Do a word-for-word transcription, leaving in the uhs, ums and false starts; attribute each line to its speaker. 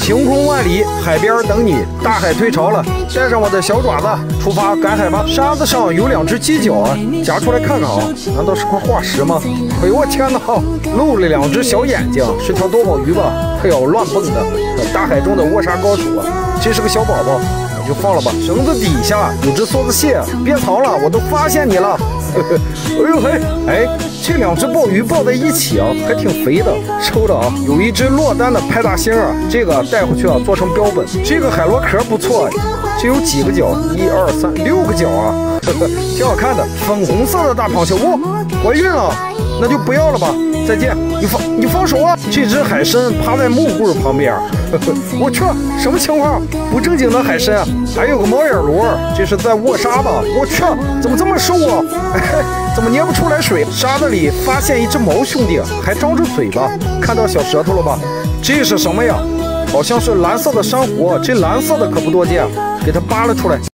Speaker 1: 晴空万里，海边等你。大海退潮了，带上我的小爪子，出发赶海吧。沙子上有两只犄角啊，夹出来看看啊，难道是块化石吗？哎呦我天哪，露了两只小眼睛，是条多宝鱼吧？哎呦，乱蹦的，大海中的卧沙高手啊！这是个小宝宝，你就放了吧。绳子底下有只梭子蟹，别逃了，我都发现你了。哎呦嘿，哎，这两只鲍鱼抱在一起啊，还挺肥的，收着啊。有一只落单的派大星啊，这个带回去啊，做成标本。这个海螺壳不错，这有几个角？一二三，六个角啊，呵呵，挺好看的。粉红色的大螃蟹，哇，怀孕了，那就不要了吧。再见，你放你放手啊！这只海参趴在木棍旁边，呵呵，我去，什么情况？不正经的海参啊！还有个猫眼螺，这是在卧沙吧？我去，怎么这么瘦啊？哎，怎么捏不出来水？沙子里发现一只毛兄弟，还张着嘴巴，看到小舌头了吧？这是什么呀？好像是蓝色的珊瑚，这蓝色的可不多见，给它扒了出来。